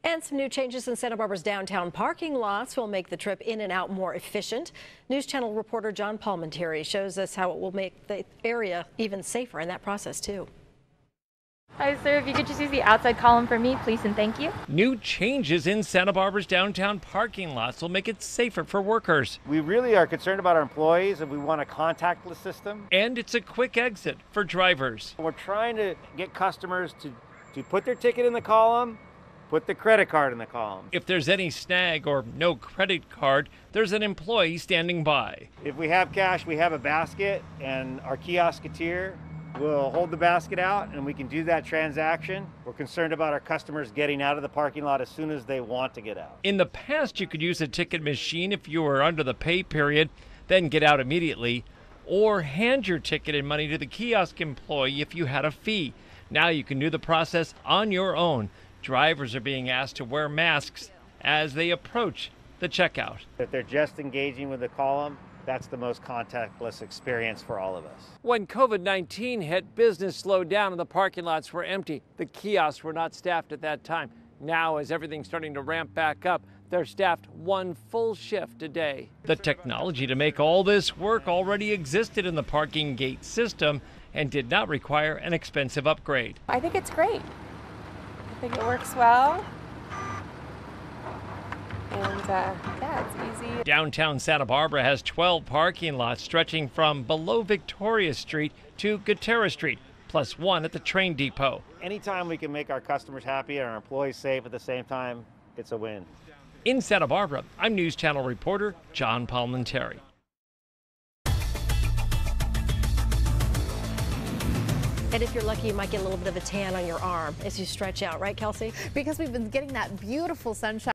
And some new changes in Santa Barbara's downtown parking lots will make the trip in and out more efficient. News Channel reporter John Palminteri shows us how it will make the area even safer in that process, too. Hi, sir. If you could just use the outside column for me, please, and thank you. New changes in Santa Barbara's downtown parking lots will make it safer for workers. We really are concerned about our employees and we want a contactless system. And it's a quick exit for drivers. We're trying to get customers to put their ticket in the column, put the credit card in the column. If there's any snag or no credit card, there's an employee standing by. If we have cash, we have a basket, and our kiosketeer will hold the basket out and we can do that transaction. We're concerned about our customers getting out of the parking lot as soon as they want to get out. In the past, you could use a ticket machine if you were under the pay period, then get out immediately, or hand your ticket and money to the kiosk employee if you had a fee. Now you can do the process on your own. Drivers are being asked to wear masks as they approach the checkout. If they're just engaging with the column, that's the most contactless experience for all of us. When COVID-19 hit, business slowed down and the parking lots were empty. The kiosks were not staffed at that time. Now, as everything's starting to ramp back up, they're staffed one full shift a day. The technology to make all this work already existed in the parking gate system and did not require an expensive upgrade. I think it's great. I think it works well. And yeah, it's easy. Downtown Santa Barbara has 12 parking lots stretching from below Victoria Street to Gutierrez Street, plus one at the train depot. Anytime we can make our customers happy and our employees safe at the same time, it's a win. In Santa Barbara, I'm News Channel reporter John Palminteri. And if you're lucky, you might get a little bit of a tan on your arm as you stretch out, right, Kelsey? Because we've been getting that beautiful sunshine.